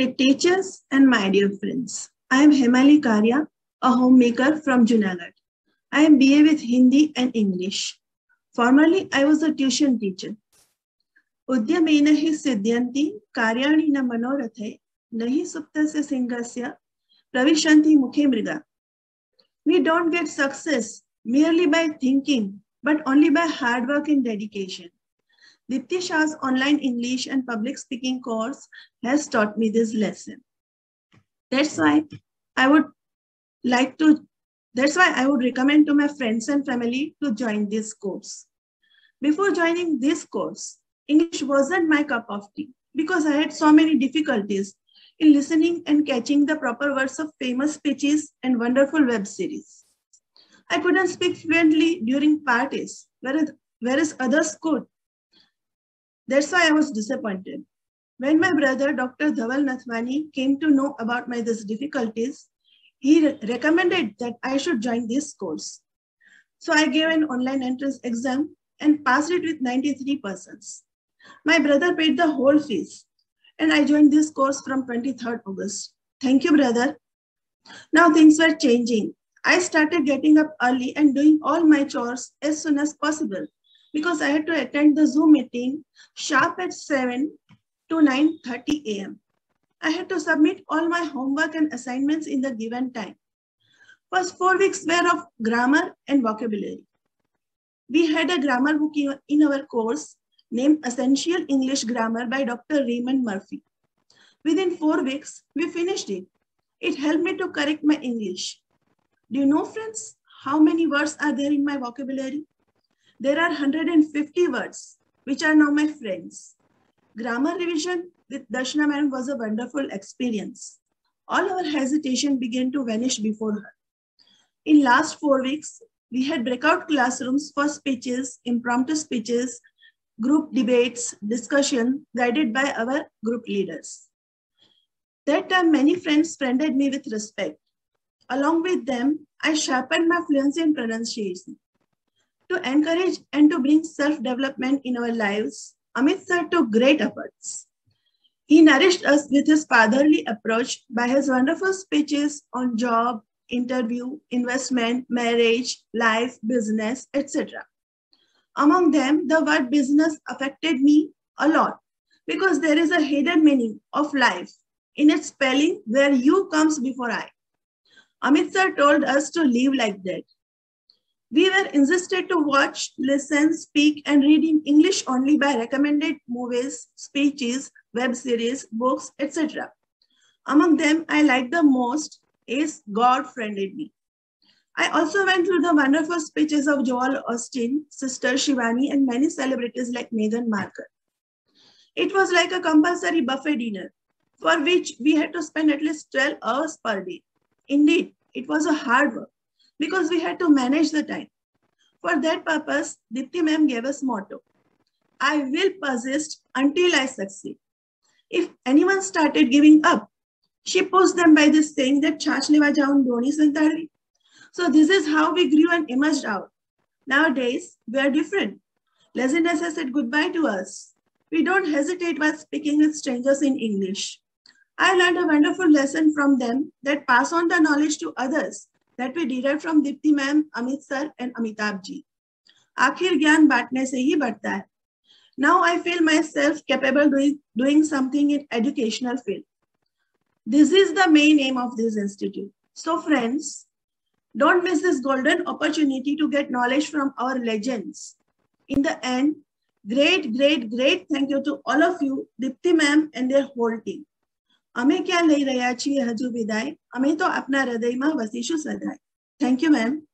respected teachers, and my dear friends. I am Hemali Karya, a homemaker from Junagadh. I am BA with Hindi and English. Formerly, I was a tuition teacher. उद्यमेन हि सिद्ध्यन्ति कार्याणि न मनोरथे नहि सुप्तस्य सिंहस्य प्रविशन्ति मुखे मृगा. We don't get success merely by thinking, but only by hard work and dedication. Dipti Shah's online English and public speaking course has taught me this lesson. That's why I would recommend to my friends and family to join this course. Before joining this course, English wasn't my cup of tea because I had so many difficulties in listening and catching the proper words of famous speeches and wonderful web series. I couldn't speak fluently during parties, whereas others could. That's why I was disappointed. When my brother, Dr. Dhaval Nathwani, came to know about my these difficulties, he recommended that I should join this course. So I gave an online entrance exam and passed it with 93%. My brother paid the whole fees and I joined this course from 23rd August. Thank you, brother. Now things were changing. I started getting up early and doing all my chores as soon as possible because I had to attend the Zoom meeting sharp at 7 to 9:30 a.m. I had to submit all my homework and assignments in the given time. First 4 weeks were of grammar and vocabulary. We had a grammar book in our course named Essential English Grammar by Dr. Raymond Murphy. Within 4 weeks, we finished it. It helped me to correct my English. Do you know, friends, how many words are there in my vocabulary? There are 150 words, which are now my friends. Grammar revision with Darshana Madam was a wonderful experience. All our hesitation began to vanish before her. In last 4 weeks, we had breakout classrooms for speeches, impromptu speeches, group debates, discussion guided by our group leaders. That time, many friends friended me with respect. Along with them, I sharpened my fluency and pronunciation. To encourage and to bring self-development in our lives, Amit sir took great efforts. He nourished us with his fatherly approach by his wonderful speeches on job, interview, investment, marriage, life, business, etc. Among them, the word business affected me a lot because there is a hidden meaning of life in its spelling where you comes before I. Amit sir told us to live like that. We were insisted to watch, listen, speak, and read in English only by recommended movies, speeches, web series, books, etc. Among them, I liked the most is God Friended Me. I also went through the wonderful speeches of Joel Austin, Sister Shivani, and many celebrities like Meghan Markle. It was like a compulsory buffet dinner, for which we had to spend at least 12 hours per day. Indeed, it was a hard work because we had to manage the time. For that purpose, Dipti ma'am gave us motto, I will persist until I succeed. If anyone started giving up, she pushed them by this saying that Chach lewa jaun doni santari. So this is how we grew and emerged out. Nowadays, we are different. Laziness has said goodbye to us. We don't hesitate while speaking with strangers in English. I learned a wonderful lesson from them that pass on the knowledge to others that we derive from Dipti ma'am, Amit sir, and Amitabh ji. आखिर ज्ञान बांटने से ही बढ़ता है. Now I feel myself capable doing something in educational field. This is the main aim of this institute. So friends, don't miss this golden opportunity to get knowledge from our legends. In the end, great thank you to all of you, Dipti ma'am and their whole team. અમે ક્યાં લઈ રહ્યા છીએ હજુ વિદાય, અમે તો આપના હૃદયમાં વસીશું સદાય. Thank you, ma'am.